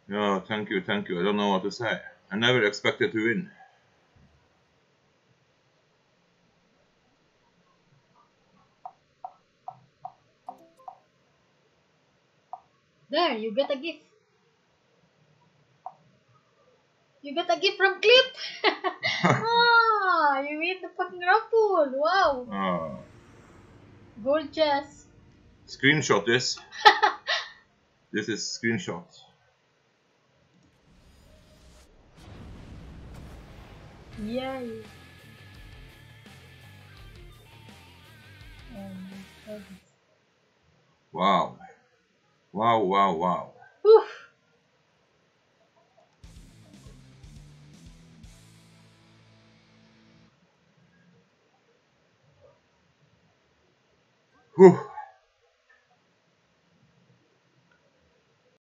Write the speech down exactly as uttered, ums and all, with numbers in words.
Yeah, thank you, thank you. I don't know what to say. I never expected to win. There, you get a gift. You got a gift from Clip. Ah, you win the fucking raffle. Wow. Ah, Gold chest. screenshot this. This is screenshot. Yay. Oh my goodness. Wow. Wow, wow, wow. Whew. Whew.